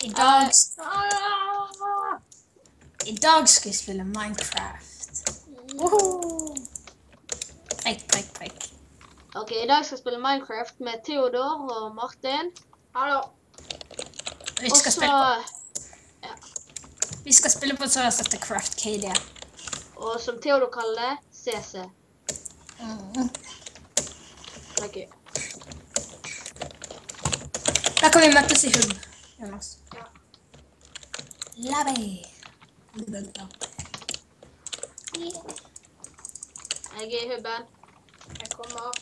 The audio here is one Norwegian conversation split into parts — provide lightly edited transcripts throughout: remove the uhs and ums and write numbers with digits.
I dag skal jeg spille Minecraft. Prikk. Ok, i dag skal jeg spille Minecraft med Theodor og Martin. Hallo. Vi skal spille på så jeg setter Craft KD. Og som Theodor kaller det, CC. Ok. Da kan vi møtes i hub, Jonas. Ja. Labby. Jeg er i hubben. Jeg kommer.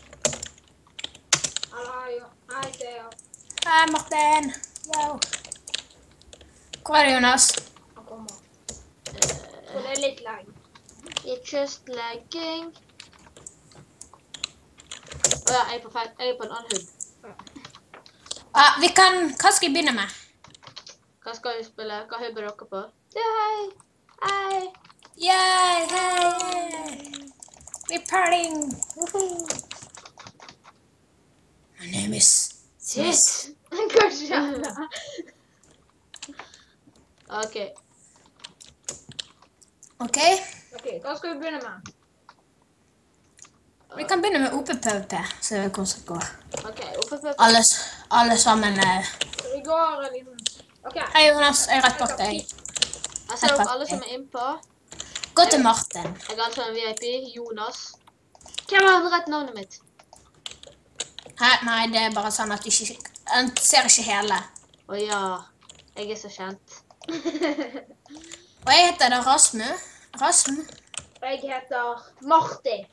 Hallo, hei, Thea. Hei, Martin. Yo. Hvor er du, Jonas? Han kommer. Så det er litt lag. It's just lagging. Åja, jeg er på en annen hub. Hva skal jeg begynne med? Hva skal vi spille? Hva hub er dere på? Hei! Yay, hey! We're partying! Woohoo! My name is Shit! Hva skjer? Ok. Ok, Ok, hva skal vi begynne med? vi kan begynne med OPPVP, så vi hvordan det går. Ok, oppe på... Alle sammen. Vi går en liten... Ok. Hei, Jonas, jeg er rett bak deg. Jeg ser dere alle som er innpå. Gå til Martin. Jeg er altså en VIP, Jonas. Hvem har rett navnet mitt? Hæ? Nei, det er bare sånn at han ser ikke hele. Åja, jeg er så kjent. Og jeg heter da Rasmu. Jeg heter Martin.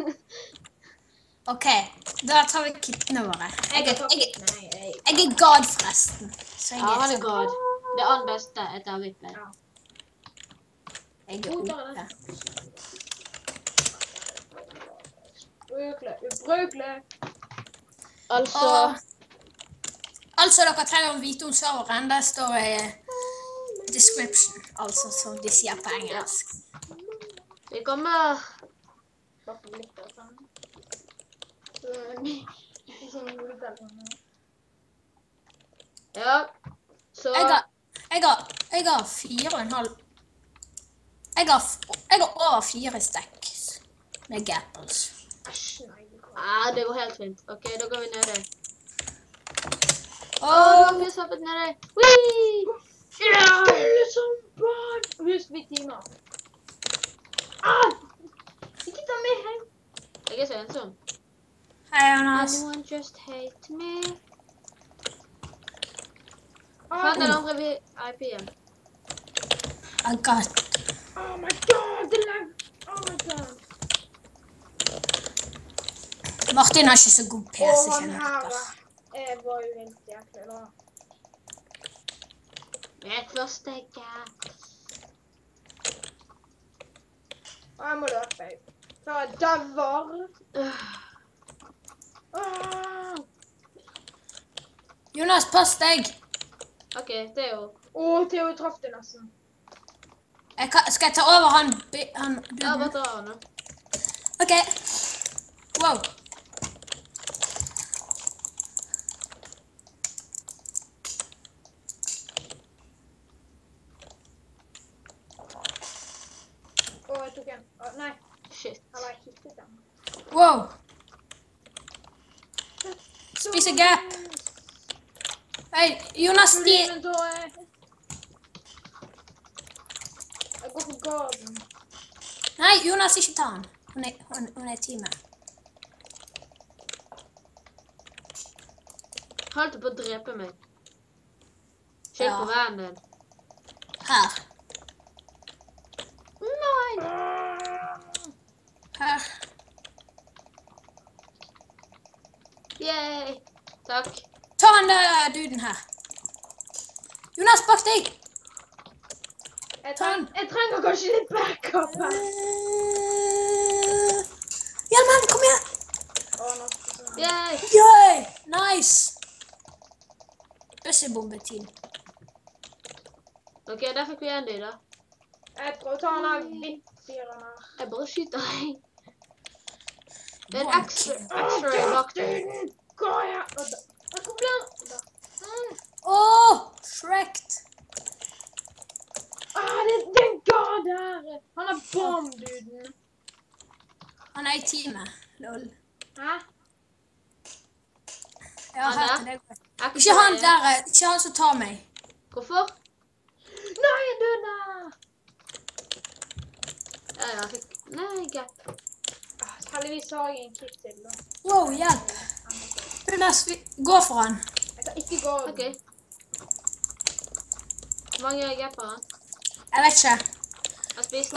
Ok, da tar vi kittene våre. Jeg er Nei. God forresten. Så Ja, han er god. Det er han beste etter VIP. Ja. Jeg er OP. Ubrukelig. Altså, dere trenger å vite om serveren. Det står i description, altså som de sier på engelsk. vi kommer... Ja, så... Jeg har 4,5. Jeg har over 4 stacks med gapples. Det går helt fint. Ok, da går vi nede. Åh, Vi har sappet nede. Whee! Ja, som barn. Husk vi timer. Ikke ta med hjem. Jeg er så ensom. hei, Jonas. Anyone just hate me? Faen, den andre IP-en. I got... Oh my god, det lag. Oh my god. Martin har ikke så god PC, Han kjenner her dere. var jo helt jæklig da. Mitt første gap. Jeg må løpe, jeg. Så jeg døver. Jonas, pass deg. Ok, det er jo... Theo traff det nesten. Skal jeg ta over han... Ja, bare dra han nå. Ok. Wow. Jeg tok en. Nei, Shit. eller jeg hittet den. Wow. Spise gap. Hei, Jonas, Jeg går på garden. Nei, Jonas, ikke ta han. Hun er i teamet. Holdt på å drepe meg. Kjøp på veien din. Her. Nei! Her. Yay! Takk. Ta han der duden her. Jonas, bak deg. Jeg trenger kanskje litt backup her. Ja, men, kom igjen. Yay! Yay, nice. Bøssebombeteam. Ok, der fikk vi en de da. Jeg prøver å ta den av vippfyren her. Jeg bare skyter deg. Det er en X-ray doctor. Gå her. Hvor ble han? Åh, Shrek. Ram-duden. Han er i teamet. Lol. Hæ? Jeg har Han hørt der? det. Er Ikke han der, ikke han som tar meg. Hvorfor? Nei, jeg døde! Ja, jeg fikk... Nei, gap. Heldigvis har jeg en kit til da. Wow, hjelp. Gå for han. Jeg kan ikke gå. Ok. Hvor mange gap har han? Jeg vet ikke. Han spiste.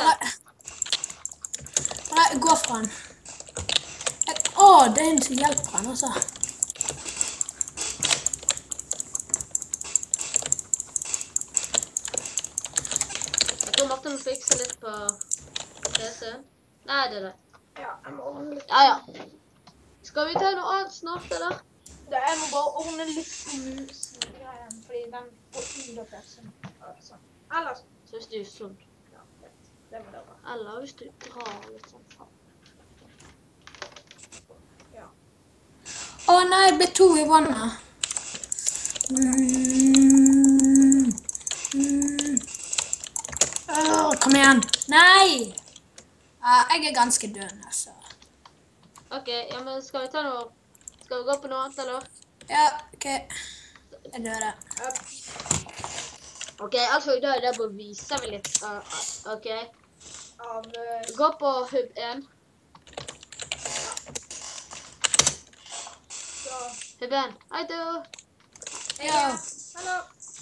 Bare gå for han. Det er en som hjelper han også. Jeg tror Martin må fikse litt på PC-en. Nei, det er det. Ja, jeg må ordne litt. Ja. Skal vi ta noe annet snart, eller? Jeg må bare ordne litt på musen, fordi den får under PC-en. Sånn. Eller sånn. Så hvis du er sånn. Ja, det må det være. Eller hvis du drar litt sånn fram. Ja. Nei, jeg ble 2 i vannet. Kom igjen. Nei! Jeg er ganske død, altså. Ok, ja, men skal vi ta noe... Skal vi gå på noe annet, eller? Ja, ok. Jeg dør det. Ok, altså i dag bare viser vi litt, ok? Gå på hub 1. Hub 1, hei du! Ja. Hallo.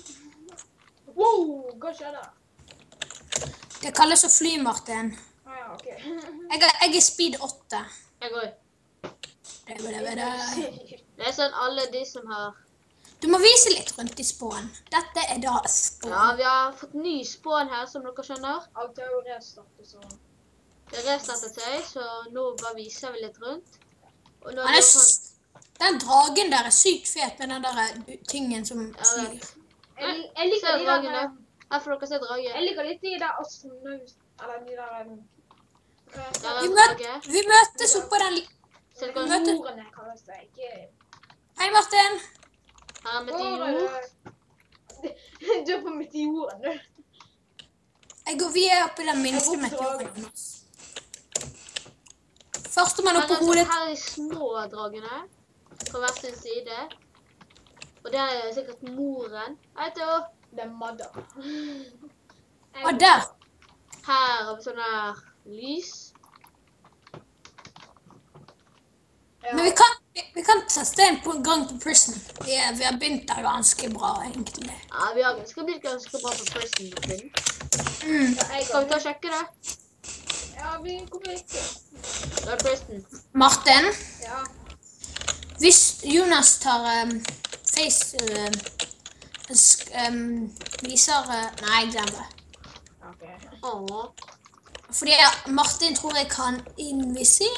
Wow, hva skjedde? Det kalles å fly, Martin. Ja, ok. Jeg er speed 8. Jeg går. Det er sånn alle de som har... Du må vise litt rundt i spåen. Dette er da spåen. Ja, vi har fått ny spån her, som dere skjønner. Alt er jo restartet, så... Det restartet seg, så nå bare viser vi litt rundt. Og nå Han er sånn... Den dragen der er sykt fet med den der tingen som flyr. Jeg liker de dragene. der... Her får dere se dragen. Jeg liker litt de der astronaut... Eller de der... Vi møtes oppå den... Meteorene kalles det, ikke... Hei, Martin! Her er meteor. Du er på meteoren, du. Vi er oppe i den minste meteoren. Førstemann opp på hodet. Her er de små dragene. På hver sin side. Og det er sikkert moren. Hei, Theo. Det er Madda. Og der. Her har vi sånne her lys. Men vi kan teste en gang på Prison. Vi har begynt der ganske bra, egentlig. Ja, vi har blitt ganske bra på Prison. Skal vi ta og sjekke det? Ja, vi kommer ikke. Det er Prison. Martin? Ja. Hvis Jonas tar viser... Nei, glem det. Ok. Fordi Martin tror jeg kan invisi.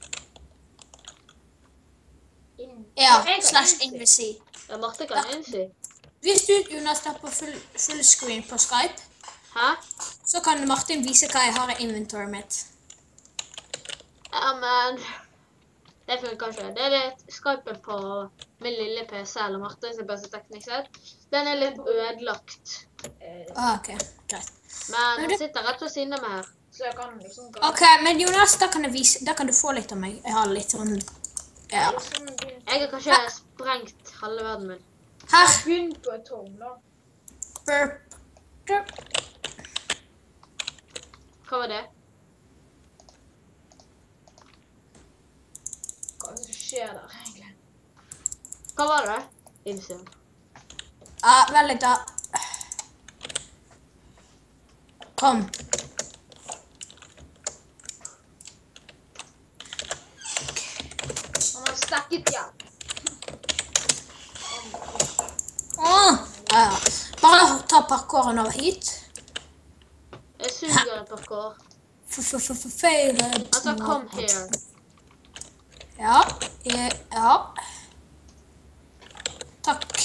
Ja, /invisi. Ja, Martin kan innsi. Hvis du, Jonas, tar på full screen på Skype, Hæ? så kan Martin vise hva jeg har i inventory mitt. Ja, men... Det funker ikke. Det er litt Skypen på min lille PC, eller Martins PC teknisk sett. Den er litt ødelagt. Ok, greit. Men han sitter rett ved siden av meg her. Så jeg kan liksom... Ok, men Jonas, da kan du få litt av meg. Jeg har litt sånn... Ja. Jeg har kanskje sprengt halve verden min. Her. Begynt på et tårn, da. Burp. Hva var det? Hva er det som skjer der, egentlig? Hva var det? Innsyn. Vent litt da. Kom. Han har stakket, ja. Ja. Bare ta parkouren over hit. Jeg suger parkour. Feil. Altså, come here. Ja. Takk.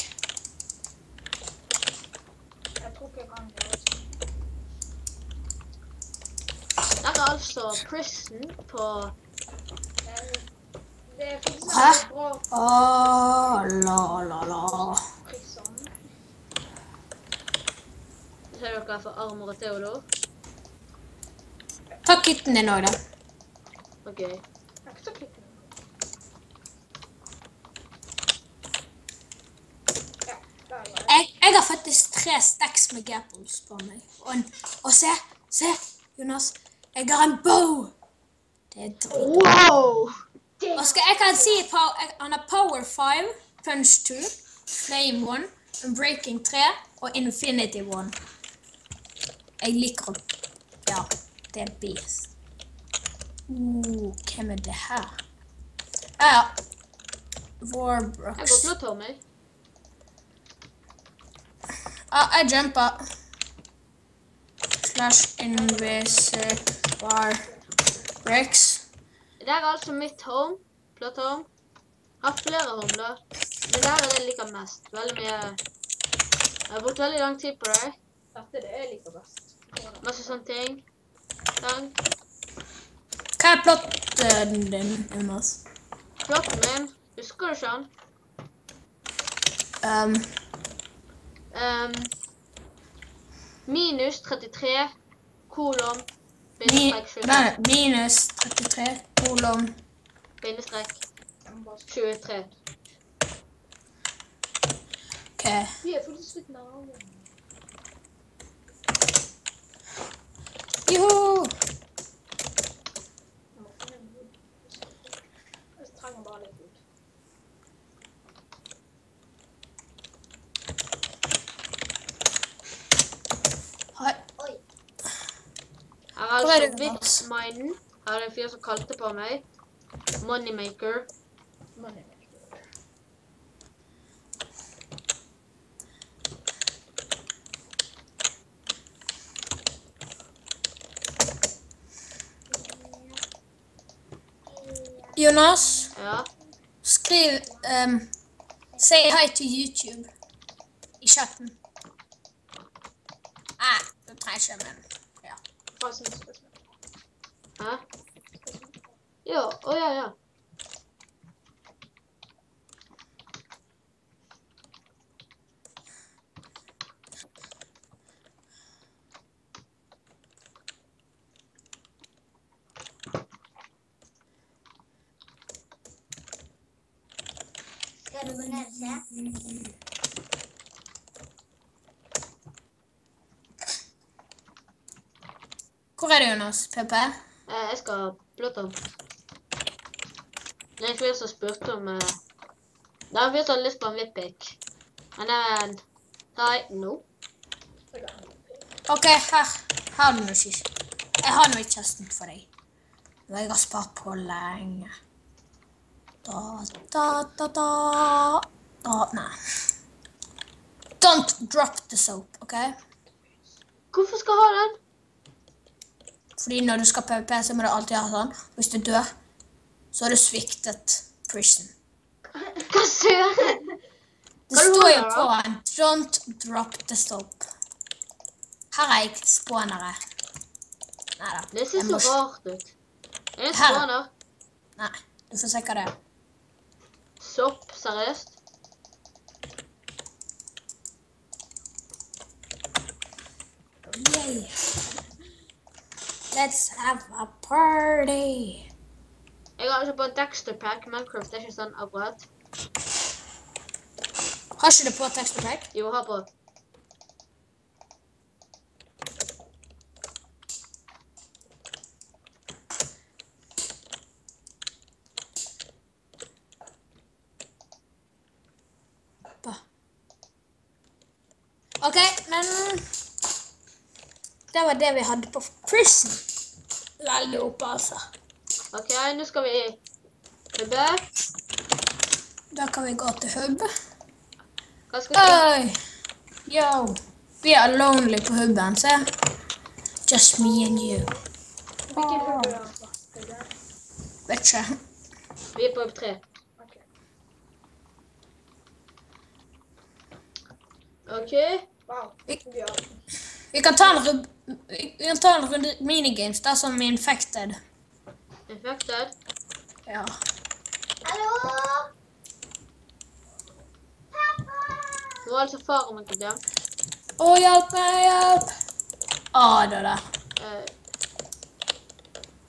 Jeg tror ikke jeg kan gjøre det. Det er altså Prison på... Det er faktisk Hæ? bra La. Prison. Ser dere for Armor og Theodor? Ta kitten din også, da. Ok. Jeg kan ikke ta klikken. Ja, der var jeg. Jeg har faktisk 3 stacks med gapples på meg. Og se, Jonas. Jeg har en bow. Det er drit. Wow! Og jeg kan si han har power 5, punch 2, flame 1, breaking 3 og infinity 1. Jeg liker å... Ja, det er beast. Hvem er det her? Ja. Jeg Warbrooks. går til å ta meg. Jeg jumper. Slash invisible bar bricks. Det er altså mitt home. Plot home. Jeg har flere home da. Men det her er det jeg liker mest. Veldig mye. Jeg har brukt veldig lang tid på det. Dette er det jeg liker best. Masse sånne ting. Sånn. Hva er plotten din, Jonas? Plotten min. Husker du ikke han? Minus 33 kolon bindestrek 23. Minus 33 kolon. Bindestrek 23. Ok. Vi er faktisk litt nærmere. Joho! Jeg trenger bare litt ut. Hei. Oi. Her er Hvor er altså det, Bitminen. Her er det en fyr som kalte på meg. Moneymaker. Money. Jonas, Ja. skriv say hi to YouTube i chatten. Du trenger ikke, men ja. Forresten, spørsmål. Hæ? Ja, ja. Skal du gå ned og se? Hvor er det, Jonas? PP? Jeg skal plotte om. Det er en fyr som spurte om... Det er en fyr som har lyst på en vippick. Men no. Ok, her har du noe kist. Jeg har noe i kjesten for deg. Nå har jeg spart på lenge. Nei. Don't drop the soap, ok? Hvorfor skal jeg ha den? Fordi når du skal PvP, så må du alltid ha sånn. Hvis du dør, så har du sviktet prison. Hva søren? Det står jo på en. Don't drop the soap. Her er jeg spånere. Neida. Det ser så rart ut. Er det en Her. spåner? Nei, du får se hva det er. Sopp, seriøst? Yay. Let's have a party. Jeg har ikke på en texture pack. Minecraft er ikke sånn akkurat. Har ikke du på texture pack? Jo, ha på. Ok, men det var det vi hadde på prison. Veldig oppe, altså. Ok, nå skal vi hubbe. Da kan vi gå til hub. Hva skal vi si? Oi! Yo! Vi er lonely på hubben, se. Just me and you. Hvilken hubbe er det på? Vet ikke. Vi er på hub 3. Ok. Ok. Wow. Ja. Vi kan ta en runde minigames, der som er infected. Infected. Ja. Hallo? Nå er altså faren min til dem. Å, hjelp meg, hjelp! Det der.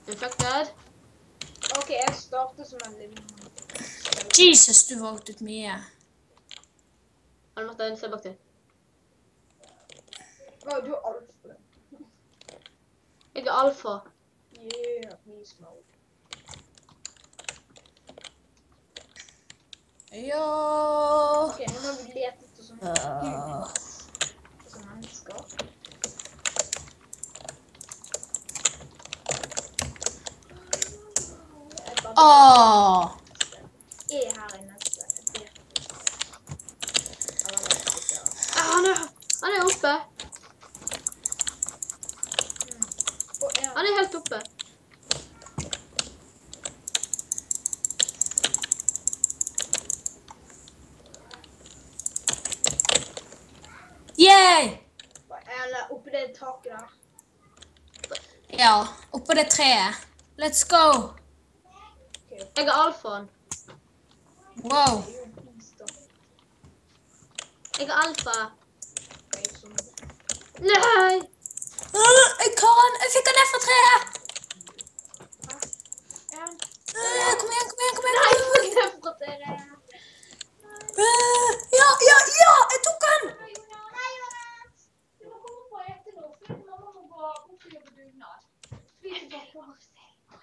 Infected. Ok, jeg starter som en liten... Jesus, du valgte ut mye. Alle Martin, se bak til. Å, du er alfa. Jeg er alfa. Yeah, beast mode. Ja. Ok, nå må vi lete etter sånne humans. Sånne mennesker. Åh. Jeg er her inne. Han er oppe. Han er helt oppe. Yay! Eller oppe det taket der. Ja, oppå det treet. Let's go. Jeg er alfaen. Wow. Det er jo beast da. Jeg er alfa. Det er jo sånn. Nei! Jeg kan! Jeg fikk han ned fra treet! En. Kom igjen, kom igjen, kom Nei, igjen! jeg fikk det fra dere. Ja, ja, ja! Jeg tok han! Nei, Jonas. Du må komme på etter nå, for mamma må gå opp og jobbe dugnad. Vi er tilbake på oss.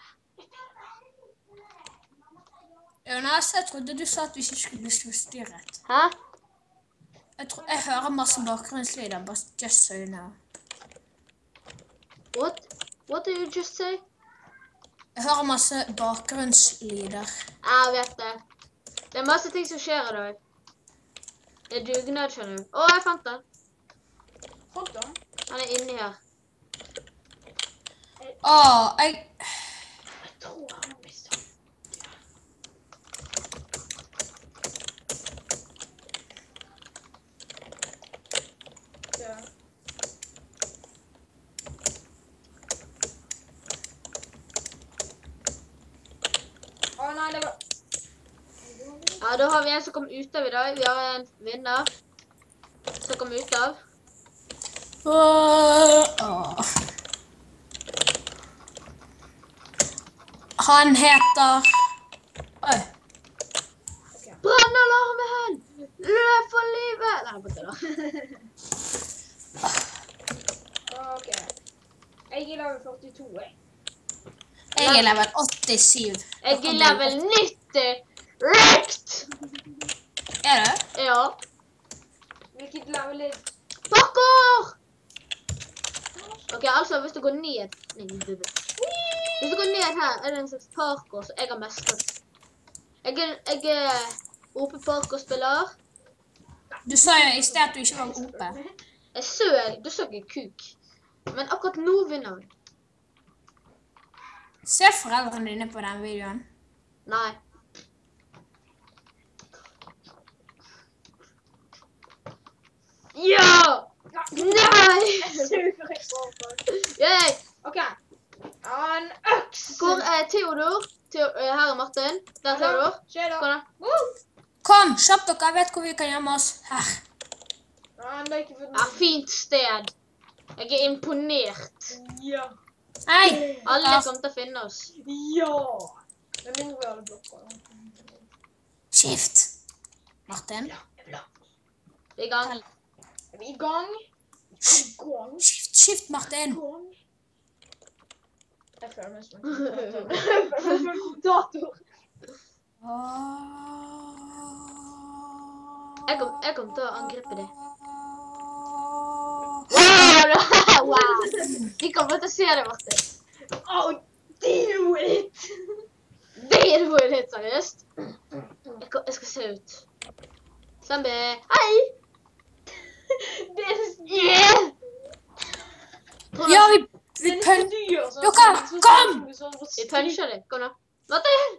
Jonas, jeg trodde du sa at vi ikke skulle bli forstyrret. Hæ? Jeg hører masse bakgrunnslyder, just so you know. What? What did you just say? Jeg hører masse bakgrunnslyder. Jeg vet det. Det er masse ting som skjer i dag. Det er dugnad, skjønner du. Å, jeg fant den. Fant den? Han er inni her. Jeg tror han har mistet. Ja. Å nei, det var... Ja, da har vi en som kom ut av i dag. Vi har en vinner som kom ut av. Han heter... Oi. Brannalarmen! Løp for livet! Nei, bare det. Ok. Jeg er level 42, jeg. Jeg er level 87. Jeg er level 90. Rekt! Er du? Ja. Hvilket level er... Parkour! Ok, altså hvis du går ned... Hvis du går ned her, er det en slags parkour som jeg har mestret. Jeg er OP parkour-spiller. Du sa jo i sted at du ikke var oppe. Jeg søg, du så ikke kuk. Men akkurat nå vinner vi. Se foreldrene dine på den videoen. Nei. Ja! Nei! Jeg suger ikke på. Yay! Ok. En øks. Hvor er Theodor? Her er Martin. Der er Theodor. Skje da. Kom da. Kom, kjapp dere, jeg vet hvor vi kan gjemme oss. Her. Han har ikke fått Ja, fint sted. Jeg er imponert. Ja. Hei! Alle kommer til å finne oss. Ja. Det er mindre vi alle blokker. Skift. Martin. Vi er i gang. Er vi i gang? Skift, Martin. Jeg føler meg som en kommentator. Jeg kommer til å angripe det. Wow! De kommer til å se det, Martin. Oh, deal with it! Deal with it, seriøst. Jeg skal se ut. Sambi, hei! Det er Yeah! Ja, vi puncher. Dere, kom! Vi puncher det. Kom da. Martin!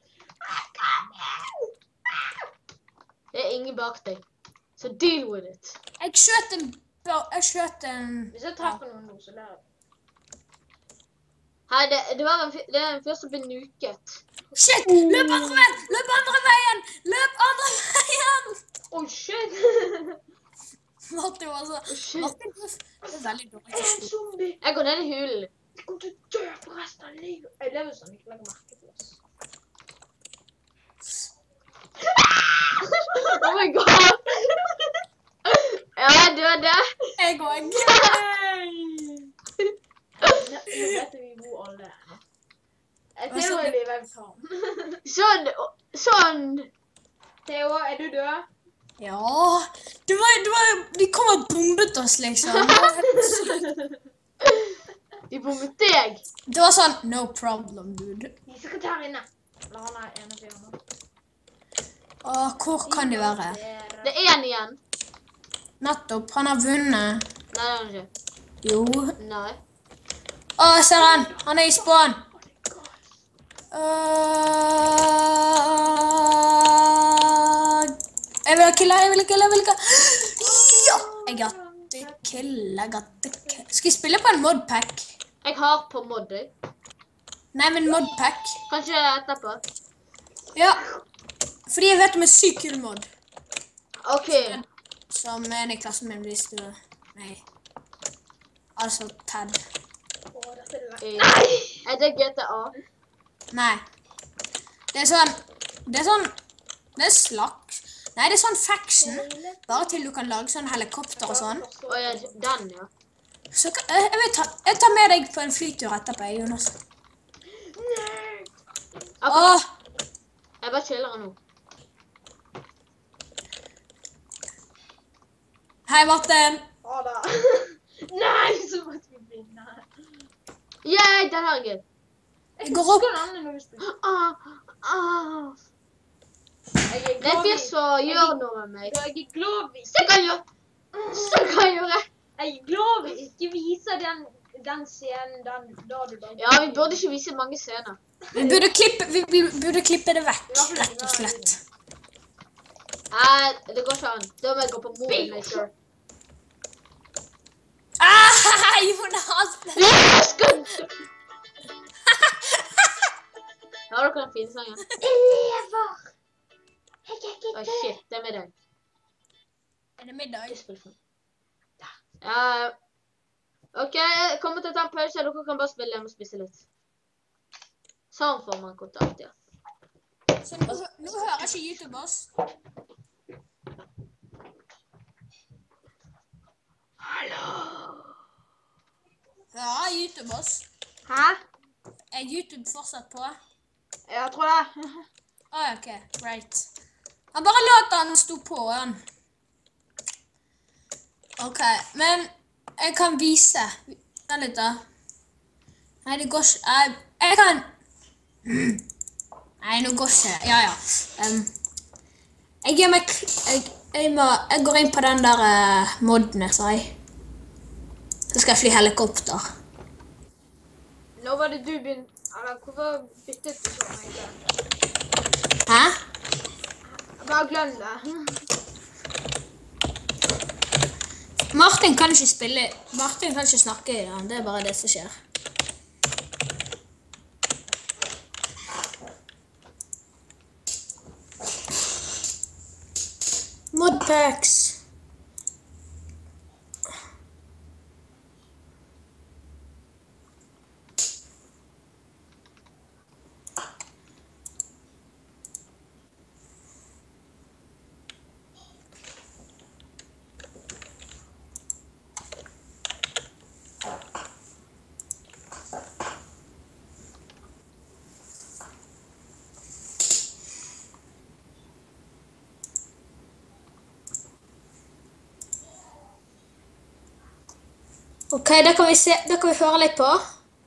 Det er ingen bak deg. Så deal with it. Jeg skjøt en... Hvis jeg treffer noen nå, så lærer jeg. Hei, det er en fyr som blir nuket. Shit! Løp andre veien! Løp andre veien! Løp andre veien! Oh, shit! Martin var så... Shit. Martin, det er veldig dårlig. En zombie! Jeg går ned i hulen. kommer til å dø på resten av livet. Jeg lever sånn, ikke legger merke til oss. Oh my god! Ja, jeg døde. Jeg går. Nå vet vi hvor alle er. Jeg Theo er livet, jeg vil ta ham. Sånn. Theo, er du død? Ja, de kom og bombet oss, liksom. De bombet deg. Det var sånn, no problem, dude. De sekretær inne. La han er ene for hjemme. Åh, hvor kan de være? Det er en igjen. Nettopp, han har vunnet. Nei, det er han ikke. Jo. Nei. Åh, jeg ser han. Han er i spawn. Jeg vil kille. Ja! Jeg gatte kille. Skal jeg spille på en modpack? Jeg har på mod, jeg. Nei, men modpack. Kanskje etterpå. Ja. Fordi jeg vet om en syk kul mod. Ok. Som en i klassen min hvis du... Nei. Altså, Ted. Er det GTA? Nei. Det er slags. Nei, det er sånn faction. Bare til du kan lage sånn helikopter og sånn. Ja, den, ja. Så jeg tar med deg på en flytur etterpå, Jonas. Åh! Jeg bare chiller nå. Hei, Martin. Ha det. Nei, så måtte vi vinne. Yay, den har jeg. Jeg går opp. Jeg er Det er fyr som gjør noe med meg. Jeg er glad vi Så kan jeg gjøre. Jeg er glad vi ikke viser den scenen da du bare... Ja, vi burde ikke vise mange scener. Vi burde klippe det vekk, rett og slett. Nei, det går ikke an. Da må jeg gå på Movie Maker. Jonas! Har dere den fine sangen? Elever! Jeg er ikke Åh, shit, det er med deg. Er det middag? Ja, ok, jeg kommer til å ta en pause. Dere kan bare spille hjemme og spise litt. Sånn får man kontakt, ja. Så nå hører ikke YouTube oss. Hallo! Hører YouTube oss? Hæ? Er YouTube fortsatt på? Jeg tror det. Ok, right. Han bare lot han stå på, han. Ok, men jeg kan vise. Vent litt da. Nei, det går ikke. Jeg kan... Nei, nå går ikke. Ja. Jeg går inn på den der modden, sa jeg. Så skal jeg fly helikopter. Nå var det du begynte... Eller, hvorfor byttet du sånn egentlig? Hæ? Bare glem det. Martin kan ikke spille. Martin kan ikke snakke i den. Det er bare det som skjer. Modpacks. Ok, da kan vi se, da kan vi høre litt på.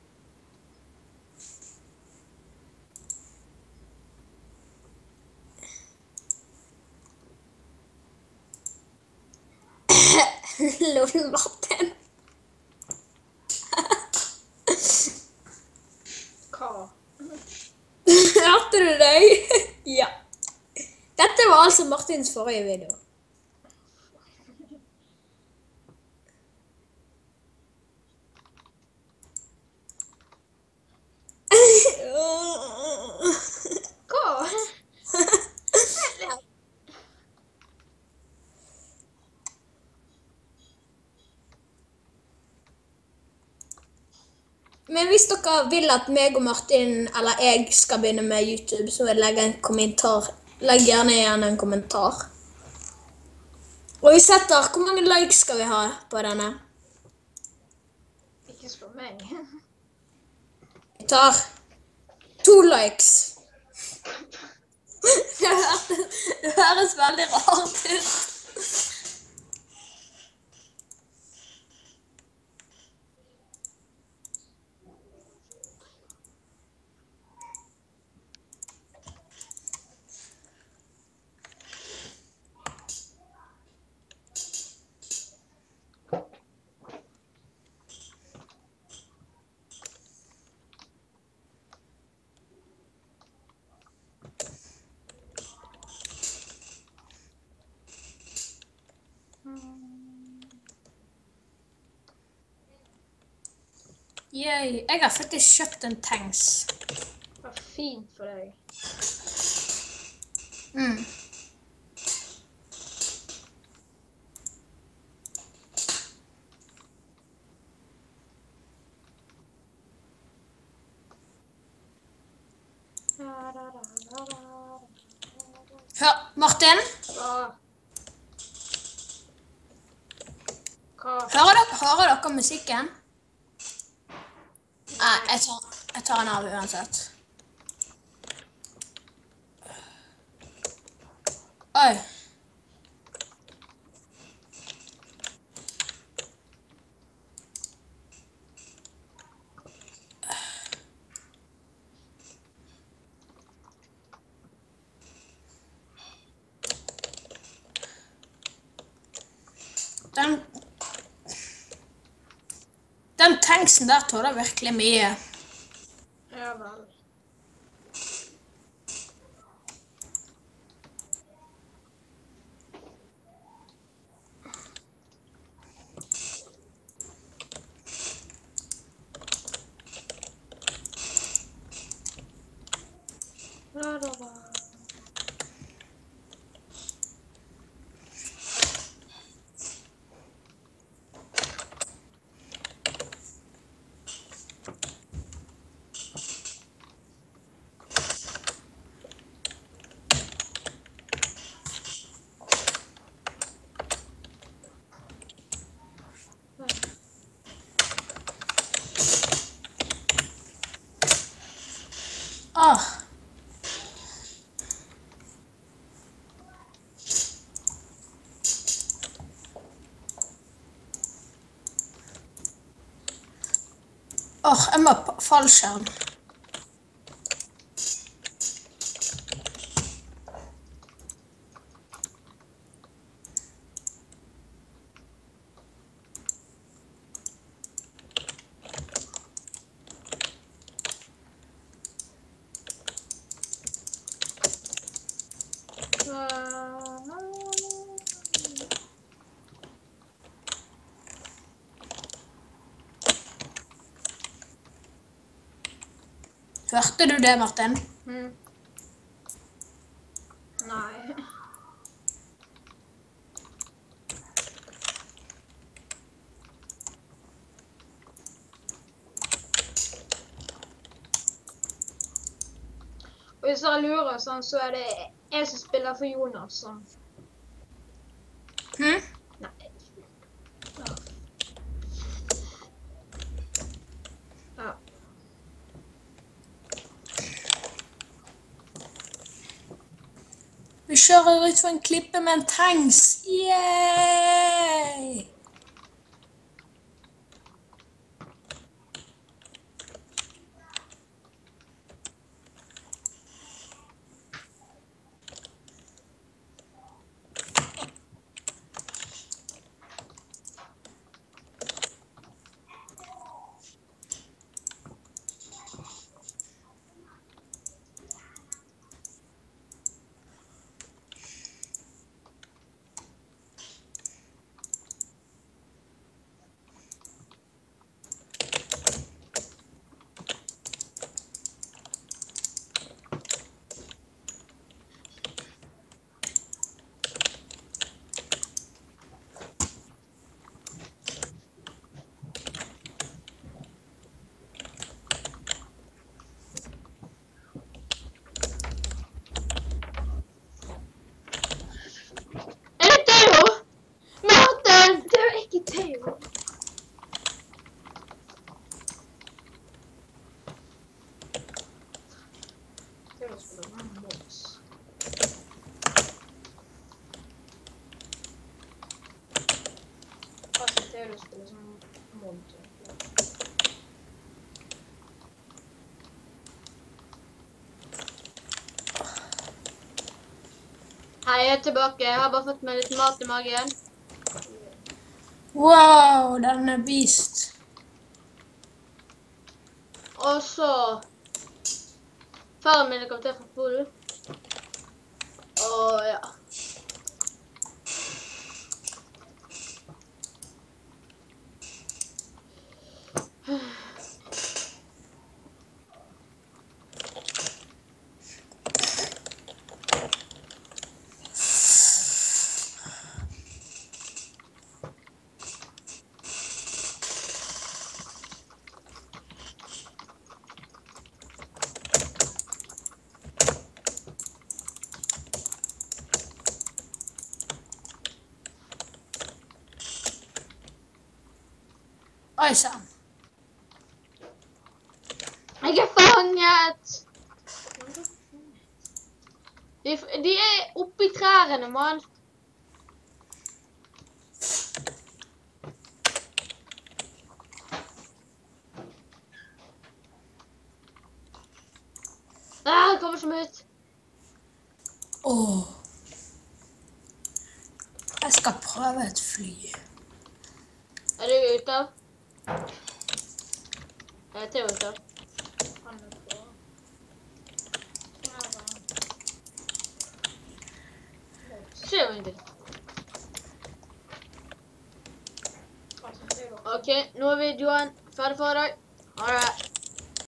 Lol, Martin. Hva? Hørte du deg? Ja. Dette var altså Martins forrige video. Hva? Men hvis dere vil at meg og Martin, eller jeg, skal begynne med YouTube, så vil jeg legge en kommentar. Legg gjerne igjen en kommentar. Og vi setter, hvor mange likes skal vi ha på denne? Ikke spør meg. Vi tar 2 likes. Det høres veldig rart ut. Yay, jeg har faktisk kjøpt en tanks. Det var fint for deg. Hør, Martin, Hva? hører dere musikken? Nei, jeg tar den av uansett. Oi. Den tanksen der tåler virkelig mye. Ja vel. Åh. Jeg må på fallskjerm. Hørte du det, Martin? Nei. Og hvis dere lurer sånn, så er det jeg som spiller for Jonas sånn. Nei. Ja. Vi kjører ut for en klippe med en tanks. Yay! Det er jo å spille som mod. Hei, jeg er tilbake. Jeg har bare fått meg litt mat i magen. Wow, den er beast. Og så... Faren min er kommet til fra Polen. Og ja. Oi sann. Jeg er fanget! De er oppe i trærne, mann. Jeg kommer ikke ut. Åh. Jeg skal prøve et fly. Er du ute av? Jeg er til ute av. Han er på. Se jo ingenting. Ok, nå er videoen ferdig for deg. Ha det.